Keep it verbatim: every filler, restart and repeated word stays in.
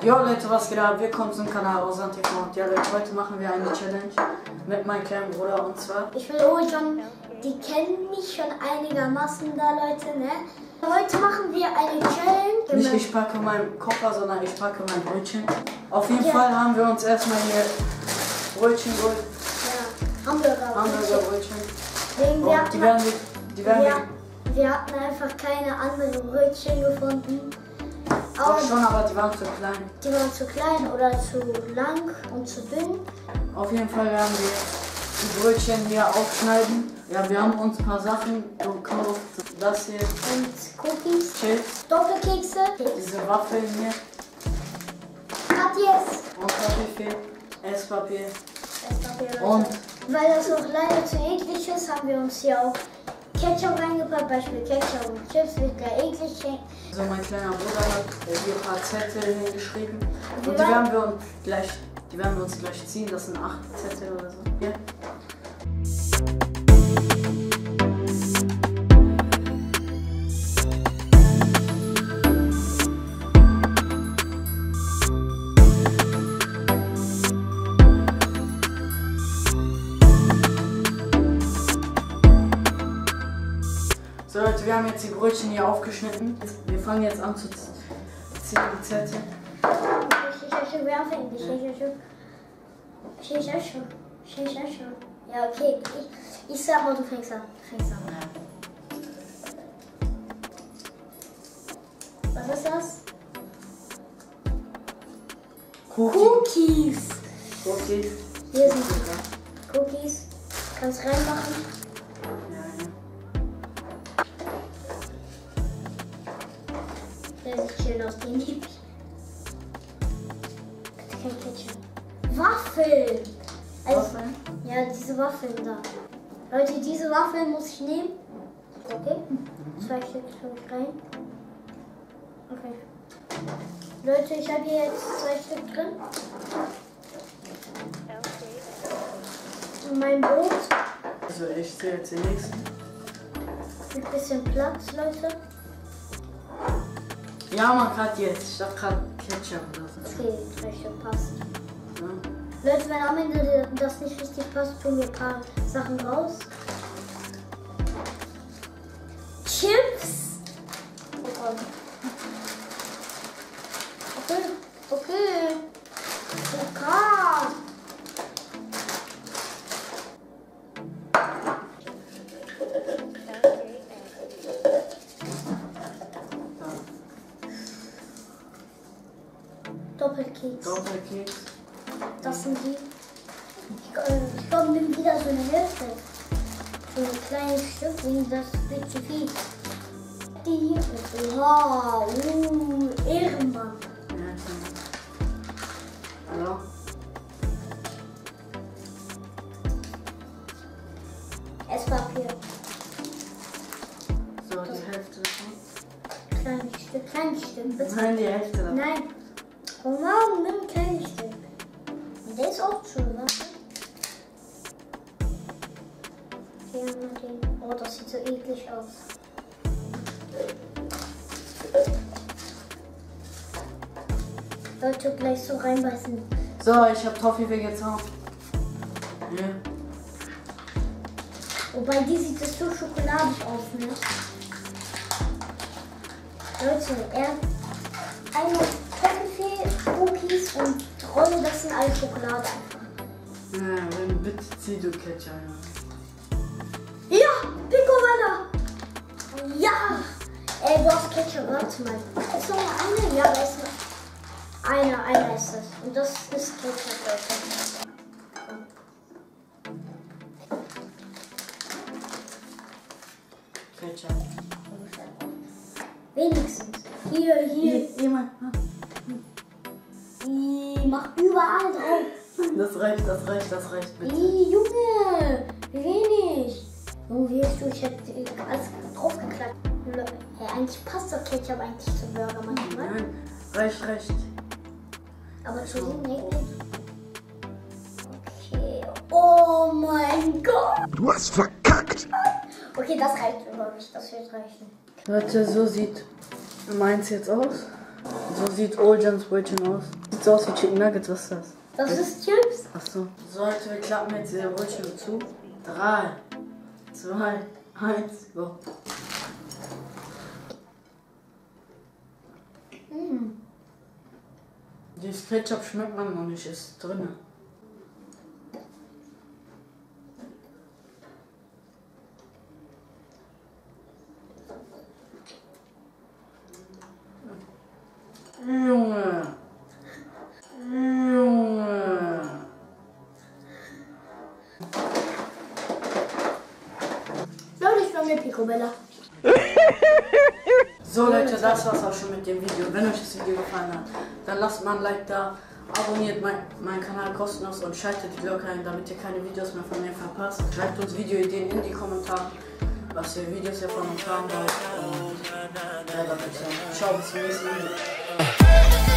Jo Leute, was geht ab? Willkommen zum Kanal Osan T V. Und ja Leute, heute machen wir eine Challenge mit meinem kleinen Bruder und zwar... Ich will Ojan, die kennen mich schon einigermaßen da Leute, ne? Heute machen wir eine Challenge. Nicht ich packe meinen Koffer, sondern ich packe mein Brötchen. Auf jeden Ja. Fall haben wir uns erstmal hier Brötchen geholt. Ja, Hamburger. Hamburgerbrötchen. Wegen wir Und hatten, die werden wir... Die werden wir... wir, wir hatten einfach keine anderen Brötchen gefunden. Doch Aber schon, aber die waren zu klein. die waren zu klein oder zu lang und zu dünn. Auf jeden Fall werden wir die Brötchen hier aufschneiden. Ja, wir haben uns ein paar Sachen gekauft. Das hier, Und Cookies, Chips, Doppelkekse, diese Waffeln hier Katjes. und Kaffee, Esspapier. Esspapier, Und weil das auch leider zu eklig ist, haben wir uns hier auch Ketchup reingepackt, Beispiel Ketchup und Chips wird gleich eklig. also mein kleiner Bruder hat hier ein paar Zettel hingeschrieben. Und Wir die werden wir uns gleich, die werden wir uns gleich ziehen. Das sind acht Zettel oder so. Hier. So Leute, wir haben jetzt die Brötchen hier aufgeschnitten. Wir fangen jetzt an zu ziehen die Zettel. Ja, okay. Ich, ich sag mal, du fängst an. Du fängst an. Was ist das? Cookie. Cookies. Cookies. Hier sind die Cookies. Kannst reinmachen. Ja, ja. Der sieht schön aus, den lieb ich. Bitte kein Ketchup. Waffeln! Also, Waffeln? ja, diese Waffeln da. Leute, diese Waffeln muss ich nehmen. Okay? Zwei Stück tue ich rein. Okay. Leute, ich habe hier jetzt zwei Stück drin. Und mein Brot Also ich zähle jetzt den nächsten. mit bisschen Platz, Leute. Ja, man gerade jetzt. Ich dachte gerade Ketchup oder so. Okay, drei Stück passt. Ja. Leute, wenn am Ende das nicht richtig passt, tun wir ein paar Sachen raus. Chips. Okay. Okay. Okay. Okay. Doppelkeks. Doppelkeks. Das sind die. Ich, äh, ich glaube, nimm wieder so eine Hälfte. So ein kleines Stück, wegen das wird zu viel. Die. Wow, uh, Ehrenmann. Ja, hallo. Esspapier. So, die Hälfte davon. Kleines Stück, kleines Stück, bitte. Nein, die Hälfte davon. Nein. Oh Mann, nimm ein kleines Stück. Und der ist auch schon, warte. Hier haben wir den. Oh, das sieht so eklig aus. Leute, gleich so reinbeißen. So, ich habe Toffee vegetan. Ja. Wobei die sieht das so schokoladig aus, ne? Leute, er eine Toffee, Cookies und Rolle, das sind alles Schokolade einfach. Ja, dann bitte zieh du Ketchup. Ja, Picoballa! Ja! Ey, du hast Ketchup, warte mal. Ist noch mal eine? Ja, da ist noch einer, einer ist das. Und das ist Ketchup, Leute. Ketchup. Wenigstens. Hier, hier. Jemand. Die macht überall drauf. Das reicht, das reicht, das reicht, bitte. Ih, Junge, wie wenig. Junge, wie hast du, ich hätte alles draufgeklappt. Hey, eigentlich passt doch Ketchup eigentlich zum Burger manchmal. Nein, reicht, reicht. Aber zu dem nicht. Okay. Oh mein Gott. Du hast verkackt! Okay, das reicht über mich, das wird reichen. Leute, so sieht meins jetzt aus. So sieht Oljans Brötchen aus. Sieht so aus wie Chicken Nuggets, was ist das? Das ist Chips. Achso. So, Leute, wir klappen jetzt diese Brötchen zu. Drei, zwei, eins, go. Mm. Dieses Ketchup schmeckt man noch nicht, ist drin. Junge. Junge. Leute, ich war mir Picobella. So Leute, das war's auch schon mit dem Video. Wenn euch das Video gefallen hat, dann lasst mal ein Like da, abonniert mein, meinen Kanal kostenlos und schaltet die Glocke ein, damit ihr keine Videos mehr von mir verpasst. Schreibt uns Videoideen in die Kommentare, was ihr Videos hier von uns haben wollt. Und ja, dann würde ich sagen, ciao, bis zum nächsten Video.